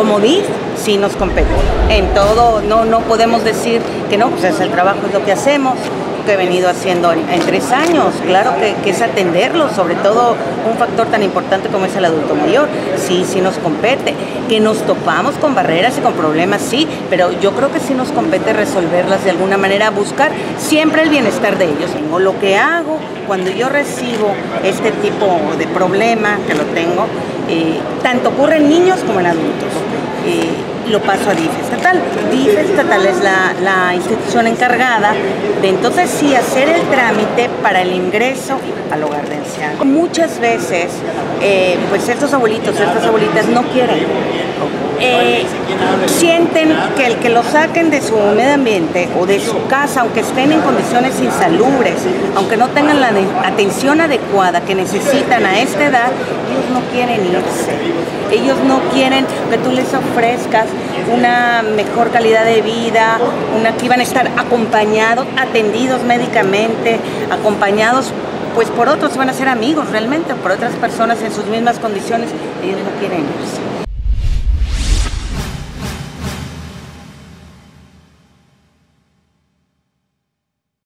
como DIF sí nos compete. En todo, no podemos decir que no, pues es el trabajo, es lo que hacemos, que he venido haciendo en 3 años. Claro que es atenderlo, sobre todo un factor tan importante como es el adulto mayor. Sí nos compete. Que nos topamos con barreras y con problemas, sí, pero yo creo que sí nos compete resolverlas de alguna manera, buscar siempre el bienestar de ellos. O lo que hago cuando yo recibo este tipo de problema, que lo tengo, tanto ocurre en niños como en adultos. Lo paso a DIF estatal. DIF estatal es la institución encargada de entonces sí hacer el trámite para el ingreso al hogar de ancianos. Muchas veces, pues estos abuelitos, estas abuelitas no quieren. Sienten que el que lo saquen de su medio ambiente o de su casa, aunque estén en condiciones insalubres, aunque no tengan la atención adecuada que necesitan a esta edad, ellos no quieren irse. Ellos no quieren que tú les ofrezcas una mejor calidad de vida, que iban a estar acompañados, atendidos médicamente, acompañados pues por otros, van a ser amigos realmente, por otras personas en sus mismas condiciones. Ellos no quieren irse.